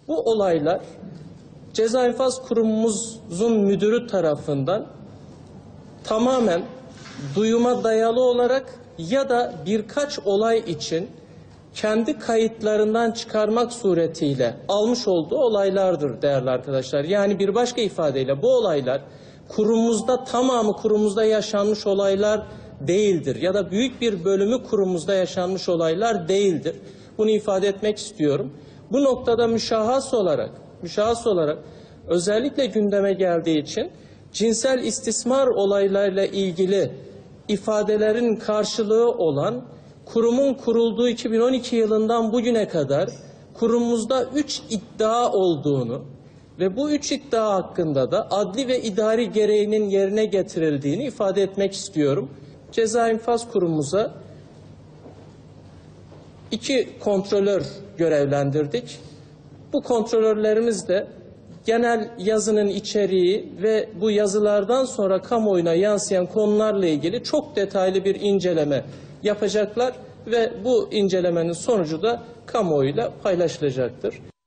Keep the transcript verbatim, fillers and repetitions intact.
Bu olaylar Ceza İnfaz Kurumumuzun müdürü tarafından tamamen duyuma dayalı olarak ya da birkaç olay için kendi kayıtlarından çıkarmak suretiyle almış olduğu olaylardır değerli arkadaşlar. Yani bir başka ifadeyle bu olaylar kurumumuzda, tamamı kurumumuzda yaşanmış olaylar değildir. Ya da büyük bir bölümü kurumumuzda yaşanmış olaylar değildir. Bunu ifade etmek istiyorum. Bu noktada müşahhas olarak, müşahhas olarak özellikle gündeme geldiği için cinsel istismar olaylarıyla ilgili ifadelerin karşılığı olan kurumun kurulduğu iki bin on iki yılından bugüne kadar kurumumuzda üç iddia olduğunu ve bu üç iddia hakkında da adli ve idari gereğinin yerine getirildiğini ifade etmek istiyorum. Ceza İnfaz Kurumumuza iki kontrolör görevlendirdik. Bu kontrolörlerimiz de genel yazının içeriği ve bu yazılardan sonra kamuoyuna yansıyan konularla ilgili çok detaylı bir inceleme yapacaklar ve bu incelemenin sonucu da kamuoyuyla paylaşılacaktır.